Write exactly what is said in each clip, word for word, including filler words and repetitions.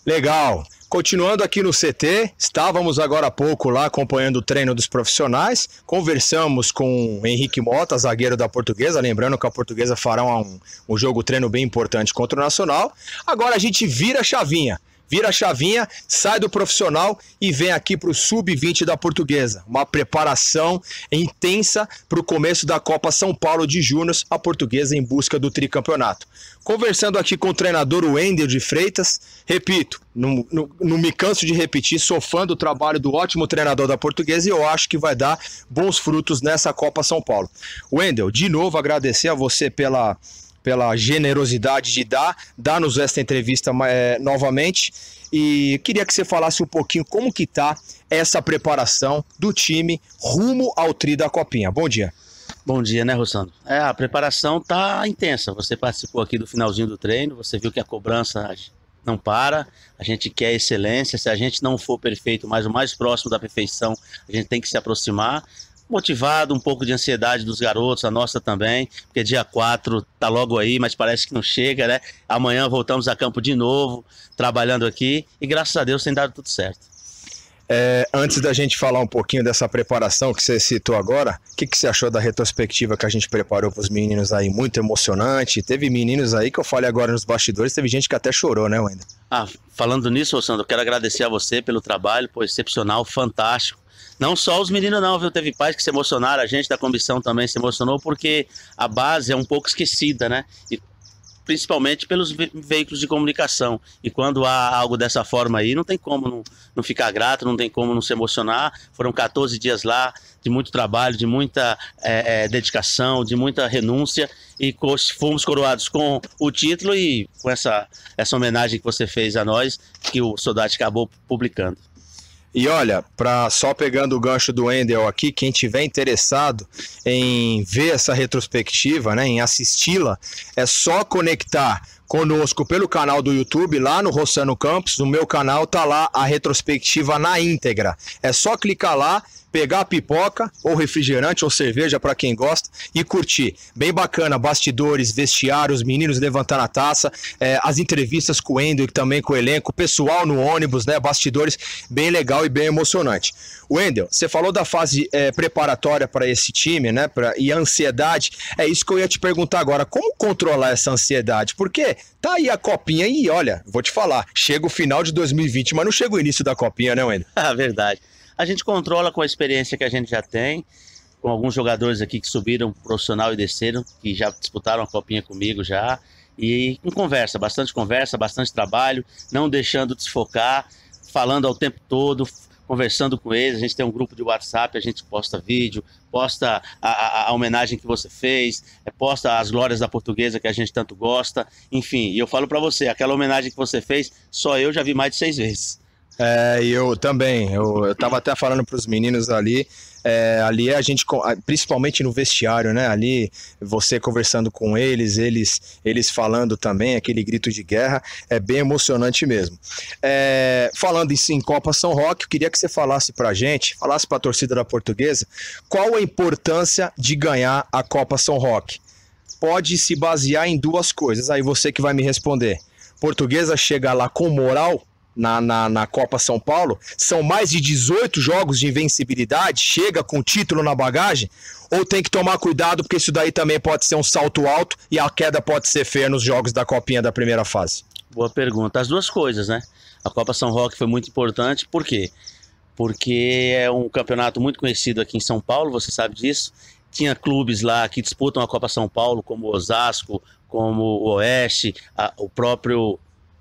Legal. Continuando aqui no C T, estávamos agora há pouco lá acompanhando o treino dos profissionais, conversamos com o Henrique Mota, zagueiro da Portuguesa, lembrando que a Portuguesa fará um, um jogo treino bem importante contra o Nacional. Agora a gente vira a chavinha. Vira a chavinha, sai do profissional e vem aqui para o sub vinte da Portuguesa. Uma preparação intensa para o começo da Copa São Paulo de Júnior, a Portuguesa em busca do tricampeonato. Conversando aqui com o treinador Wendel de Freitas, repito, não, não, não me canso de repetir, sou fã do trabalho do ótimo treinador da Portuguesa e eu acho que vai dar bons frutos nessa Copa São Paulo. Wendel, de novo agradecer a você pela... pela generosidade de dar, dar-nos esta entrevista é, novamente, e queria que você falasse um pouquinho como que tá essa preparação do time rumo ao tri da Copinha. Bom dia. Bom dia, né, Rossandro? É, a preparação tá intensa, você participou aqui do finalzinho do treino, você viu que a cobrança não para, a gente quer excelência, se a gente não for perfeito, mas o mais próximo da perfeição, a gente tem que se aproximar. Motivado, um pouco de ansiedade dos garotos, a nossa também, porque dia quatro tá logo aí, mas parece que não chega, né? Amanhã voltamos a campo de novo, trabalhando aqui, e graças a Deus tem dado tudo certo. É, antes da gente falar um pouquinho dessa preparação que você citou agora, o que, que você achou da retrospectiva que a gente preparou para os meninos aí? Muito emocionante, teve meninos aí que eu falei agora nos bastidores, teve gente que até chorou, né, Wendel? Ah, falando nisso, Sandro, eu quero agradecer a você pelo trabalho, pô, excepcional, fantástico. Não só os meninos não, viu? Teve pais que se emocionaram, a gente da comissão também se emocionou, porque a base é um pouco esquecida, né? E principalmente pelos ve veículos de comunicação. E quando há algo dessa forma aí, não tem como não, não ficar grato, não tem como não se emocionar. Foram quatorze dias lá, de muito trabalho, de muita é, é, dedicação, de muita renúncia, e fomos coroados com o título e com essa, essa homenagem que você fez a nós, que o Soldati acabou publicando. E olha, pra, só pegando o gancho do Wendel aqui, quem tiver interessado em ver essa retrospectiva, né, em assisti-la, é só conectar conosco pelo canal do YouTube, lá no Rossano Campos, no meu canal tá lá a retrospectiva na íntegra. É só clicar lá, pegar a pipoca, ou refrigerante, ou cerveja para quem gosta, e curtir. Bem bacana, bastidores, vestiários, meninos levantando a taça, é, as entrevistas com o Wendel e também com o elenco, pessoal no ônibus, né, bastidores, bem legal e bem emocionante. Wendel, você falou da fase é, preparatória para esse time, né, pra, e a ansiedade, é isso que eu ia te perguntar agora, como controlar essa ansiedade? Porque tá aí a Copinha e olha, vou te falar, chega o final de dois mil e vinte, mas não chega o início da Copinha, né, Wendel? Ah, verdade. A gente controla com a experiência que a gente já tem, com alguns jogadores aqui que subiram profissional e desceram, que já disputaram a Copinha comigo já, e com conversa, bastante conversa, bastante trabalho, não deixando desfocar, falando ao tempo todo, conversando com eles. A gente tem um grupo de WhatsApp, a gente posta vídeo, posta a, a, a homenagem que você fez, posta as glórias da Portuguesa que a gente tanto gosta, enfim, e eu falo pra você, aquela homenagem que você fez, só eu já vi mais de seis vezes. É, eu também, eu, eu tava até falando para os meninos ali, é, ali a gente, principalmente no vestiário, né, ali você conversando com eles, eles, eles falando também, aquele grito de guerra, é bem emocionante mesmo. É, falando em, em Copa São Roque, eu queria que você falasse pra gente, falasse pra torcida da Portuguesa, qual a importância de ganhar a Copa São Roque? Pode se basear em duas coisas, aí você que vai me responder. Portuguesa chega lá com moral, Na, na, na Copa São Paulo, são mais de dezoito jogos de invencibilidade, chega com título na bagagem, ou tem que tomar cuidado porque isso daí também pode ser um salto alto e a queda pode ser feia nos jogos da Copinha da primeira fase? Boa pergunta, as duas coisas, né? A Copa São Roque foi muito importante, por quê? Porque é um campeonato muito conhecido aqui em São Paulo, você sabe disso, tinha clubes lá que disputam a Copa São Paulo, como o Osasco, como o Oeste, a, o próprio...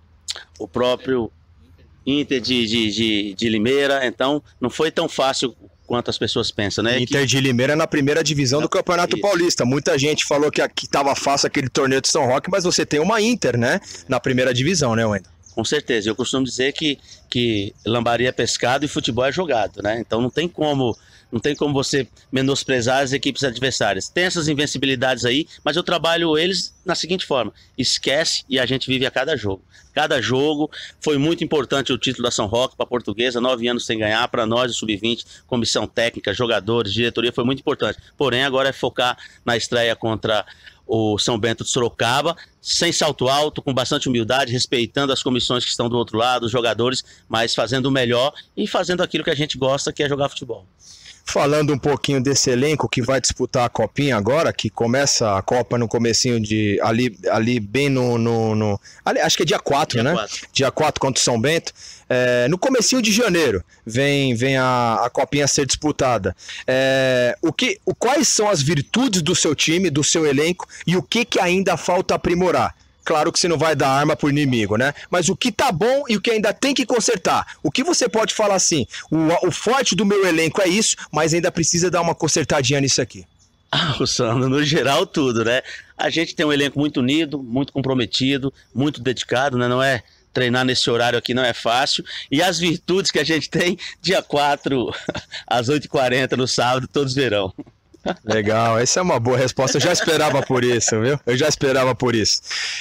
o próprio Inter de, de, de, de Limeira, então não foi tão fácil quanto as pessoas pensam, né? Inter de Limeira na primeira divisão do Campeonato Isso. Paulista. Muita gente falou que estava fácil aquele torneio de São Roque, mas você tem uma Inter, né? Na primeira divisão, né, Wendel? Com certeza, eu costumo dizer que, que lambaria é pescado e futebol é jogado, né? Então não tem como Não tem como você menosprezar as equipes adversárias. Tem essas invencibilidades aí, mas eu trabalho eles na seguinte forma: esquece e a gente vive a cada jogo. Cada jogo foi muito importante o título da São Roque para a Portuguesa, nove anos sem ganhar, para nós, o sub vinte, comissão técnica, jogadores, diretoria, foi muito importante. Porém, agora é focar na estreia contra o São Bento de Sorocaba, sem salto alto, com bastante humildade, respeitando as comissões que estão do outro lado, os jogadores, mas fazendo o melhor e fazendo aquilo que a gente gosta, que é jogar futebol. Falando um pouquinho desse elenco que vai disputar a Copinha agora, que começa a Copa no comecinho de... Ali, ali bem no... no, no ali, acho que é dia quatro, dia né? quatro. Dia quatro contra o São Bento. É, no comecinho de janeiro vem, vem a, a Copinha a ser disputada. É, o que, o, quais são as virtudes do seu time, do seu elenco, e o que, que ainda falta aprimorar? Claro que você não vai dar arma pro inimigo, né? Mas o que tá bom e o que ainda tem que consertar. O que você pode falar assim? O, o forte do meu elenco é isso, mas ainda precisa dar uma consertadinha nisso aqui. Ah, Sandro, no geral tudo, né? A gente tem um elenco muito unido, muito comprometido, muito dedicado, né? Não é... Treinar nesse horário aqui não é fácil. E as virtudes que a gente tem, dia quatro, às oito e quarenta no sábado, todos verão. Legal, essa é uma boa resposta. Eu já esperava por isso, viu? Eu já esperava por isso.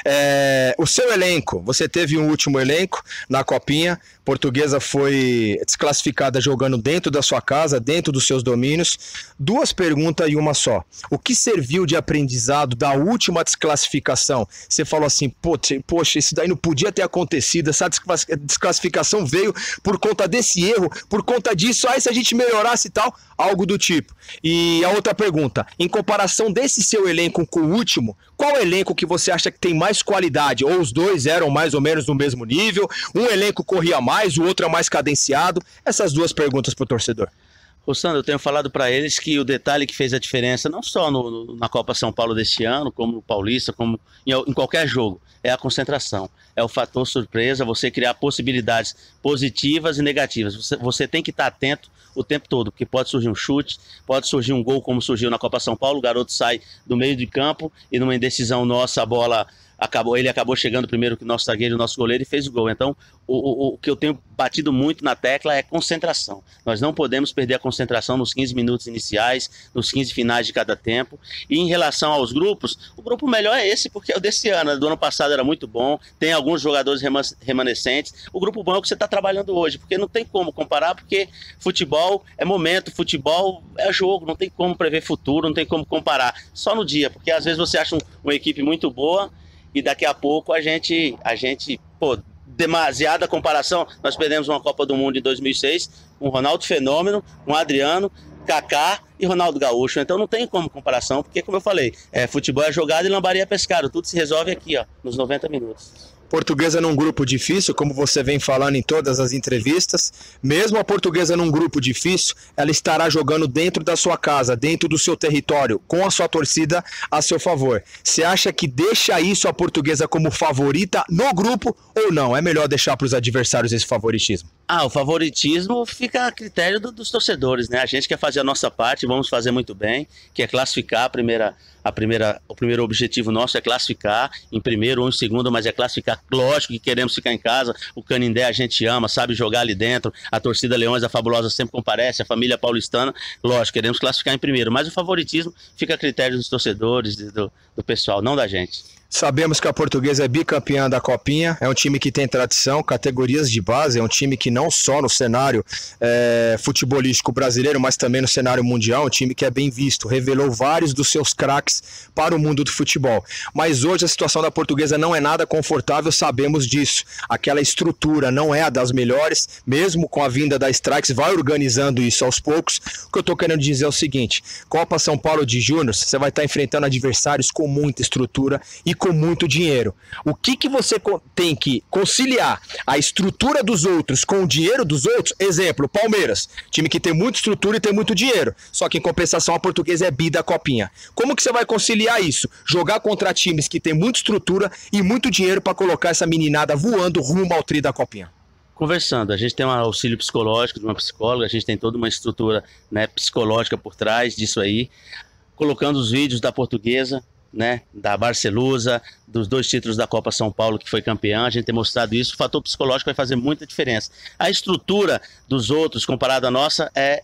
É, o seu elenco, você teve um último elenco na Copinha. Portuguesa foi desclassificada jogando dentro da sua casa, dentro dos seus domínios. Duas perguntas e uma só. O que serviu de aprendizado da última desclassificação? Você falou assim, poxa, isso daí não podia ter acontecido. Essa desclassificação veio por conta desse erro, por conta disso. Aí se a gente melhorasse e tal, algo do tipo. E a outra pergunta, em comparação desse seu elenco com o último, qual elenco que você acha que tem mais qualidade? Ou os dois eram mais ou menos no mesmo nível? Um elenco corria mais, o outro é mais cadenciado? Essas duas perguntas para o torcedor. Ô Sandro, eu tenho falado para eles que o detalhe que fez a diferença, não só no, no, na Copa São Paulo deste ano, como no Paulista, como em, em qualquer jogo, é a concentração. É o fator surpresa, você criar possibilidades positivas e negativas. Você, você tem que estar atento o tempo todo, porque pode surgir um chute, pode surgir um gol como surgiu na Copa São Paulo, o garoto sai do meio de campo e numa indecisão nossa a bola... Acabou, ele acabou chegando primeiro que o nosso zagueiro, o nosso goleiro, e fez o gol. Então, o, o, o que eu tenho batido muito na tecla é concentração. Nós não podemos perder a concentração nos quinze minutos iniciais, nos quinze finais de cada tempo. E em relação aos grupos, o grupo melhor é esse, porque é o desse ano. Do ano passado era muito bom, tem alguns jogadores remanescentes. O grupo bom é o que você está trabalhando hoje, porque não tem como comparar, porque futebol é momento, futebol é jogo, não tem como prever futuro, não tem como comparar. Só no dia, porque às vezes você acha um, uma equipe muito boa, e daqui a pouco a gente, a gente, pô, demasiada comparação. Nós perdemos uma Copa do Mundo em dois mil e seis com o Ronaldo Fenômeno, com o Adriano, Kaká e Ronaldo Gaúcho. Então não tem como comparação, porque como eu falei, é, futebol é jogado e lambaria é pescado. Tudo se resolve aqui, ó, nos noventa minutos. Portuguesa num grupo difícil, como você vem falando em todas as entrevistas, mesmo a Portuguesa num grupo difícil, ela estará jogando dentro da sua casa, dentro do seu território, com a sua torcida a seu favor. Você acha que deixa isso a Portuguesa como favorita no grupo ou não? É melhor deixar para os adversários esse favoritismo? Ah, o favoritismo fica a critério do, dos torcedores, né? A gente quer fazer a nossa parte, vamos fazer muito bem, que é classificar a primeira... A primeira, o primeiro objetivo nosso é classificar em primeiro ou em segundo, mas é classificar. Lógico que queremos ficar em casa, o Canindé a gente ama, sabe jogar ali dentro, a torcida Leões da Fabulosa sempre comparece, a família paulistana, lógico, queremos classificar em primeiro, mas o favoritismo fica a critério dos torcedores, do, do pessoal, não da gente. Sabemos que a Portuguesa é bicampeã da Copinha, é um time que tem tradição, categorias de base, é um time que não só no cenário é, futebolístico brasileiro, mas também no cenário mundial, um time que é bem visto, revelou vários dos seus craques para o mundo do futebol. Mas hoje a situação da Portuguesa não é nada confortável, sabemos disso. Aquela estrutura não é a das melhores, mesmo com a vinda da Strikes, vai organizando isso aos poucos. O que eu estou querendo dizer é o seguinte, Copa São Paulo de Júnior, você vai estar enfrentando adversários com muita estrutura e com muito dinheiro. O que que você tem que conciliar a estrutura dos outros com o dinheiro dos outros? Exemplo, Palmeiras, time que tem muita estrutura e tem muito dinheiro, só que em compensação a Portuguesa é bi da Copinha. Como que você vai conciliar isso? Jogar contra times que tem muita estrutura e muito dinheiro para colocar essa meninada voando rumo ao tri da Copinha? Conversando, a gente tem um auxílio psicológico de uma psicóloga, a gente tem toda uma estrutura, né, psicológica por trás disso aí, colocando os vídeos da Portuguesa, né, da Barcelusa, dos dois títulos da Copa São Paulo que foi campeã, a gente tem mostrado isso, o fator psicológico vai fazer muita diferença. A estrutura dos outros comparado à nossa é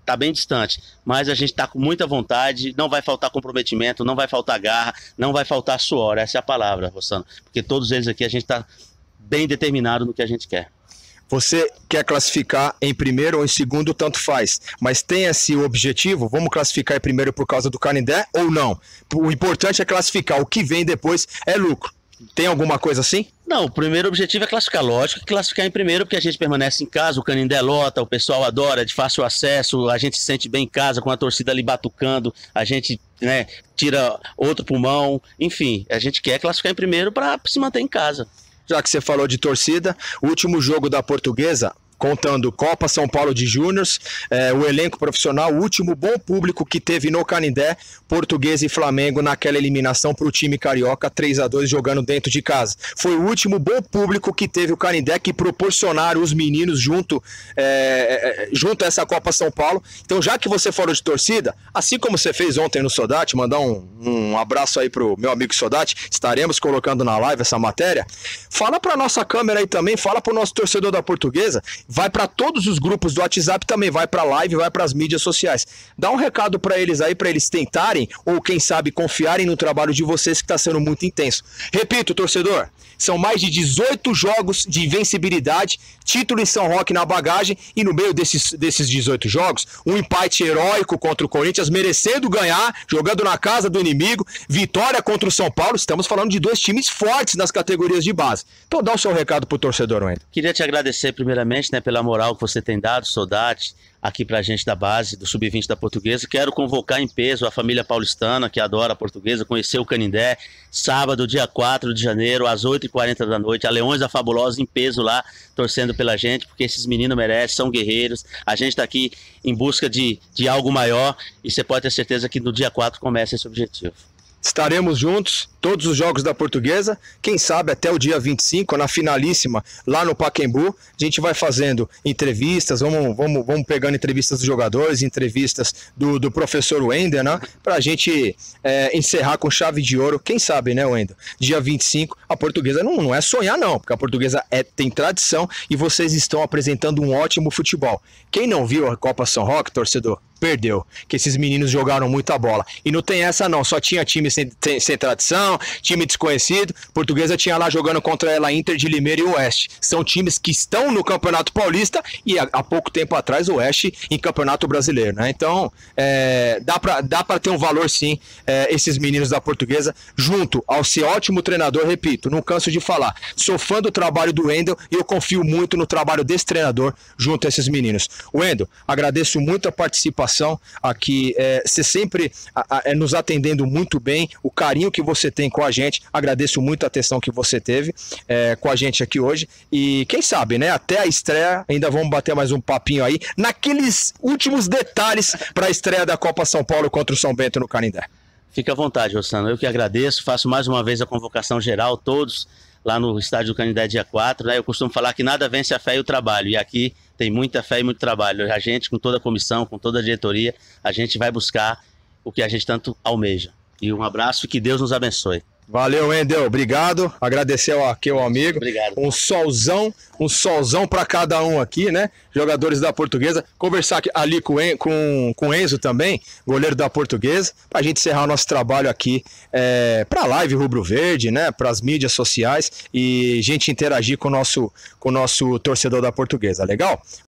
tá bem distante, mas a gente tá com muita vontade, não vai faltar comprometimento, não vai faltar garra, não vai faltar suor, essa é a palavra, Rossano, porque todos eles aqui a gente tá bem determinado no que a gente quer. Você quer classificar em primeiro ou em segundo, tanto faz, mas tem esse objetivo, vamos classificar em primeiro por causa do Canindé ou não? O importante é classificar, o que vem depois é lucro. Tem alguma coisa assim? Não, o primeiro objetivo é classificar, lógico que classificar em primeiro, porque a gente permanece em casa, o Canindé lota, o pessoal adora, é de fácil acesso, a gente se sente bem em casa com a torcida ali batucando, a gente, né, tira outro pulmão, enfim, a gente quer classificar em primeiro para se manter em casa. Já que você falou de torcida, o último jogo da Portuguesa, contando Copa São Paulo de Júniors, é, o elenco profissional, o último bom público que teve no Canindé, Portuguesa e Flamengo naquela eliminação para o time carioca, três a dois jogando dentro de casa. Foi o último bom público que teve o Canindé, que proporcionaram os meninos junto, é, junto a essa Copa São Paulo. Então, já que você falou de torcida, assim como você fez ontem no Sodate, mandar um, um abraço aí pro meu amigo Sodate, estaremos colocando na live essa matéria, fala para nossa câmera aí também, fala para o nosso torcedor da Portuguesa, vai para todos os grupos do WhatsApp também, vai para a live, vai para as mídias sociais. Dá um recado para eles aí, para eles tentarem, ou quem sabe confiarem no trabalho de vocês que está sendo muito intenso. Repito, torcedor, são mais de dezoito jogos de invencibilidade, título em São Roque na bagagem, e no meio desses, desses dezoito jogos, um empate heróico contra o Corinthians, merecendo ganhar, jogando na casa do inimigo, vitória contra o São Paulo. Estamos falando de dois times fortes nas categorias de base. Então dá o seu recado pro torcedor, Wendel. Queria te agradecer primeiramente, né, pela moral que você tem dado, Sodate, aqui pra gente da base, do sub vinte da Portuguesa. Quero convocar em peso a família paulistana, que adora a Portuguesa, conhecer o Canindé, sábado, dia quatro de janeiro, às oito e quarenta da noite, a Leões da Fabulosa em peso lá, torcendo pela gente, porque esses meninos merecem, são guerreiros. A gente tá aqui em busca de, de algo maior, e você pode ter certeza que no dia quatro começa esse objetivo. Estaremos juntos, todos os jogos da Portuguesa, quem sabe até o dia vinte e cinco, na finalíssima, lá no Pacaembu. A gente vai fazendo entrevistas, vamos, vamos, vamos pegando entrevistas dos jogadores, entrevistas do, do professor Wendel, né? Para a gente é, encerrar com chave de ouro. Quem sabe, né, Wendel? Dia vinte e cinco, a Portuguesa não, não é sonhar, não, porque a Portuguesa é, tem tradição e vocês estão apresentando um ótimo futebol. Quem não viu a Copa São Roque, torcedor, perdeu, que esses meninos jogaram muita bola. E não tem essa não, só tinha time sem, sem, sem tradição, time desconhecido. Portuguesa tinha lá jogando contra ela Inter de Limeira e Oeste. São times que estão no Campeonato Paulista e há, há pouco tempo atrás o Oeste em Campeonato Brasileiro, né? Então, é, dá pra, dá pra ter um valor sim, é, esses meninos da Portuguesa, junto ao ser ótimo treinador, repito, não canso de falar. Sou fã do trabalho do Wendel e eu confio muito no trabalho desse treinador junto a esses meninos. Wendel, agradeço muito a participação aqui, é, você sempre a, a, é, nos atendendo muito bem, o carinho que você tem com a gente, agradeço muito a atenção que você teve é, com a gente aqui hoje, e quem sabe, né, até a estreia, ainda vamos bater mais um papinho aí, naqueles últimos detalhes para a estreia da Copa São Paulo contra o São Bento no Canindé. Fica à vontade, Rossano, eu que agradeço, faço mais uma vez a convocação geral, todos lá no estádio do Canindé dia quatro, né? Eu costumo falar que nada vence a fé e o trabalho, e aqui tem muita fé e muito trabalho. A gente, com toda a comissão, com toda a diretoria, a gente vai buscar o que a gente tanto almeja. E um abraço e que Deus nos abençoe. Valeu, Wendel, obrigado, agradecer aqui ao amigo, obrigado. um solzão, um solzão para cada um aqui, né, jogadores da Portuguesa, conversar aqui, ali com, com, com o Enzo também, goleiro da Portuguesa, para a gente encerrar o nosso trabalho aqui, é, para a live Rubro Verde, né, para as mídias sociais e gente interagir com o nosso, com o nosso torcedor da Portuguesa, legal?